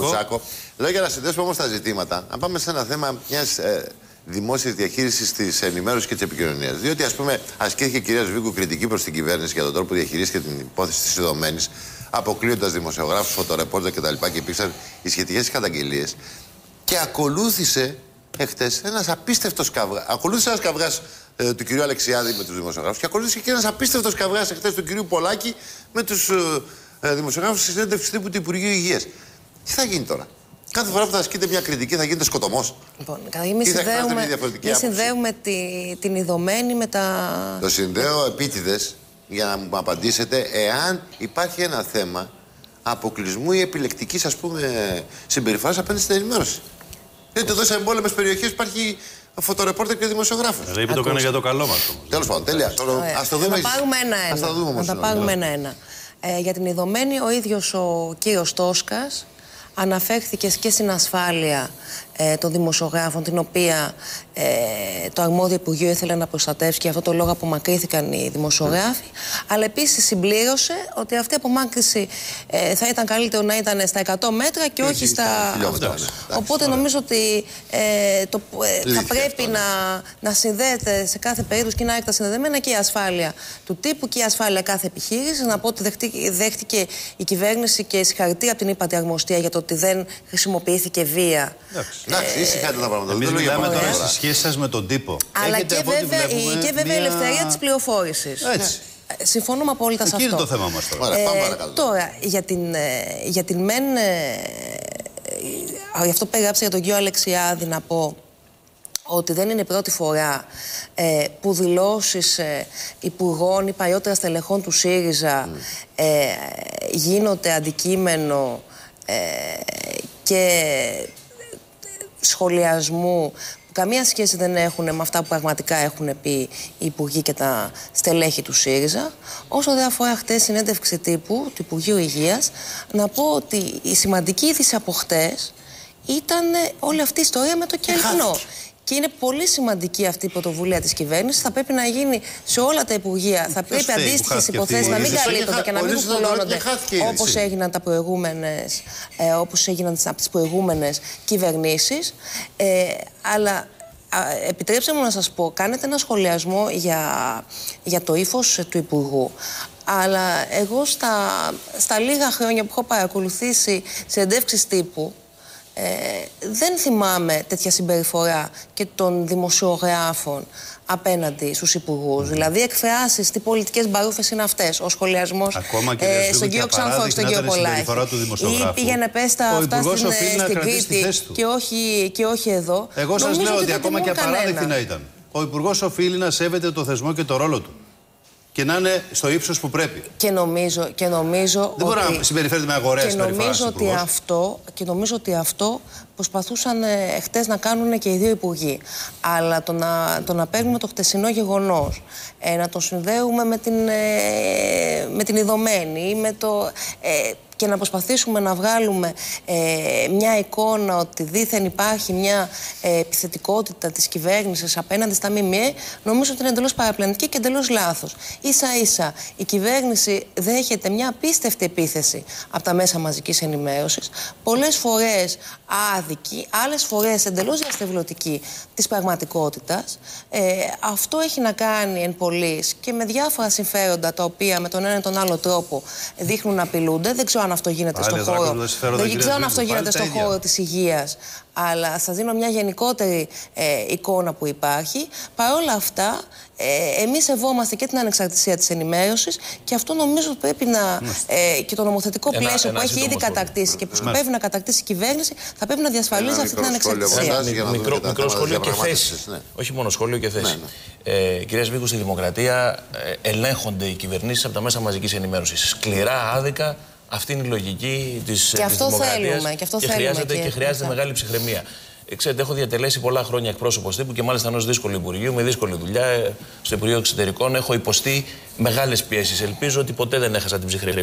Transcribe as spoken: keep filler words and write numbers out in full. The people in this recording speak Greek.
Σάκο. Λέω για να συνδέσουμε όμως τα ζητήματα, να πάμε σε ένα θέμα μιας ε, δημόσιας διαχείρισης της ενημέρωσης και της επικοινωνίας. Διότι, ας πούμε, ασκήθηκε η κυρία Σβίγκου κριτική προς την κυβέρνηση για τον τρόπο διαχειρίστηκε την υπόθεση της Ιδωμένης, αποκλείοντας δημοσιογράφους, φωτορεπόρτερ κτλ. Και, και υπήρξαν οι σχετικές καταγγελίες. Και ακολούθησε εχθές ένας απίστευτος καυγάς. Ακολούθησε ένας καυγάς ε, του κυρίου Αλεξιάδη με τους δημοσιογράφους και ακολούθησε και ένας απίστευτος καυγάς εχθές του κυρίου Πολάκη με τους ε, ε, δημοσιογράφους στη συνέντευξη τύπου του Υπουργείου Υγείας. Τι θα γίνει τώρα? Κάθε φορά που θα ασκείται μια κριτική θα γίνεται σκοτωμός. Λοιπόν, καταρχήν μην συνδέουμε, μη συνδέουμε τη, την Ιδωμένη με τα... Το συνδέω επίτηδες για να μου απαντήσετε εάν υπάρχει ένα θέμα αποκλεισμού ή επιλεκτικής, ας πούμε, συμπεριφοράς απέναντι στην ενημέρωση. Γιατί εδώ σε εμπόλεμες περιοχές υπάρχει φωτορεπόρτερ και δημοσιογράφος. Δηλαδή το κάνει για το καλό μας. Τέλος πάντων, τέλεια. Ας το δούμε. Θα πάρουμε ένα-ένα. Να τα πάρουμε ένα-ένα. Ε, για την Ιδωμένη, ο ίδιος ο κύριος Τόσκας αναφέρθηκε και στην ασφάλεια ε, των δημοσιογράφων, την οποία ε, το αρμόδιο Υπουργείο ήθελε να προστατεύσει και αυτό το λόγο απομακρύθηκαν οι δημοσιογράφοι. Mm. Αλλά επίσης συμπλήρωσε ότι αυτή η απομάκρυση ε, θα ήταν καλύτερο να ήταν στα εκατό μέτρα και όχι στα... χιλιόμετρα. Οπότε νομίζω ότι ε, το, ε, θα πρέπει αυτό, να, ναι. να συνδέεται σε κάθε περίπτωση και να έρχεται συνδεδεμένα και η ασφάλεια του τύπου και η ασφάλεια κάθε επιχείρηση. Να πω ότι δέχτηκε, δέχτηκε η κυβέρνηση και συγχαρητήρια από την ύπατη αρμοστία για το ότι δεν χρησιμοποιήθηκε βία. Εντάξει, ήσυχα τα πράγματα. Εμείς μιλάμε τώρα στις σχέσεις σας με τον τύπο. Αλλά και βέβαια, και βέβαια η ελευθερία της πληροφόρησης. Έτσι. Συμφωνούμε απόλυτα σε αυτό. Εκεί είναι το θέμα μας τώρα. Ωραία, πάμε παρακάτω. Τώρα, για την, για την μεν... Γι' αυτό περιγράψα για τον κύριο Αλεξιάδη να πω ότι δεν είναι η πρώτη φορά ε, που δηλώσεις ε, υπουργών ή παλιότερα στελεχών του ΣΥΡΙΖΑ mm. ε, γίνονται αντικείμενο ε, και σχολιασμού που καμία σχέση δεν έχουν με αυτά που πραγματικά έχουν πει οι υπουργοί και τα στελέχη του ΣΥΡΙΖΑ. Όσο δεν αφορά χτες συνέντευξη τύπου του Υπουργείου Υγείας, να πω ότι η σημαντική είδηση από χτες ήταν όλη αυτή η ιστορία με το κελκνό. Και είναι πολύ σημαντική αυτή η πρωτοβουλία της κυβέρνησης. Θα πρέπει να γίνει σε όλα τα υπουργεία. Θα πρέπει αντίστοιχες υποθέσεις να μην καλύπτονται και να μην κουκουλώνονται όπως έγιναν τα προηγούμενες, ε, όπως έγιναν από τις προηγούμενες κυβερνήσεις. Ε, αλλά ε, επιτρέψτε μου να σας πω, κάνετε ένα σχολιασμό για, για το ύφος του Υπουργού. Αλλά εγώ στα, στα λίγα χρόνια που έχω παρακολουθήσει συνεντεύξεις τύπου, Ε, δεν θυμάμαι τέτοια συμπεριφορά και των δημοσιογράφων απέναντι στους υπουργούς. Δηλαδή, εκφράσεις, τι πολιτικές μπαρούφες είναι αυτές. Ο σχολιασμός ε, στον κύριο Ξανθό και στον κύριο Πολάκη. Ή πήγαινε πέστα αυτά στην, στην Κρήτη και όχι, και όχι εδώ. Εγώ σας λέω ότι ακόμα και απαράδεκτη να ήταν. Ο υπουργός οφείλει να σέβεται το θεσμό και το ρόλο του. Και να είναι στο ύψος που πρέπει. Και νομίζω, και νομίζω δεν μπορεί ότι... να συμπεριφέρεται με αγορές περιφράσεις. Ότι αυτό, και νομίζω ότι αυτό προσπαθούσαν ε, χτες να κάνουν και οι δύο υπουργοί. Αλλά το να, το να παίρνουμε το χτεσινό γεγονός, ε, να το συνδέουμε με την, ε, με την Ιδωμένη ή με το... Ε, και να προσπαθήσουμε να βγάλουμε ε, μια εικόνα ότι δήθεν υπάρχει μια ε, επιθετικότητα της κυβέρνησης απέναντι στα ΜΜΕ, νομίζω ότι είναι εντελώς παραπλανητική και εντελώς λάθος. Ίσα-ίσα η κυβέρνηση δέχεται μια απίστευτη επίθεση από τα μέσα μαζικής ενημέρωσης, πολλές φορές άδικη, άλλες φορές εντελώς διαστευλωτική της πραγματικότητας. Ε, αυτό έχει να κάνει εν πολλοίς και με διάφορα συμφέροντα τα οποία με τον ένα ή τον άλλο τρόπο δείχνουν να απειλούνται. Δεν ξέρω αν αυτό γίνεται στον χώρο. Δεν ξέρω αν αυτό γίνεται στον χώρο της υγείας. Αλλά θα δίνω μια γενικότερη ε, εικόνα που υπάρχει. Παρ' όλα αυτά, ε, εμείς σεβόμαστε και την ανεξαρτησία της ενημέρωσης και αυτό νομίζω ότι πρέπει να. Ε, και το νομοθετικό ένα, πλαίσιο ένα, που έχει ήδη κατακτήσει και που σκοπεύει να κατακτήσει η κυβέρνηση θα πρέπει να διασφαλίζει αυτή την ανεξαρτησία. Μικρό, μικρό σχόλιο και θέση. Ναι. Όχι μόνο σχόλιο και θέση. Ναι, ναι. Ε, κυρία Σβίγκου, στη δημοκρατία ε, ελέγχονται οι κυβερνήσεις από τα μέσα μαζικής ενημέρωσης. Σκληρά, άδικα. Αυτή είναι η λογική της δημοκρατίας και, αυτό και χρειάζεται, και, και χρειάζεται και μεγάλη ψυχραιμία. Ε, ξέρετε, έχω διατελέσει πολλά χρόνια εκπρόσωπος τύπου και μάλιστα ενός δύσκολου Υπουργείου, με δύσκολη δουλειά, στο Υπουργείο Εξωτερικών. Έχω υποστεί μεγάλες πιέσεις. Ελπίζω ότι ποτέ δεν έχασα την ψυχραιμία.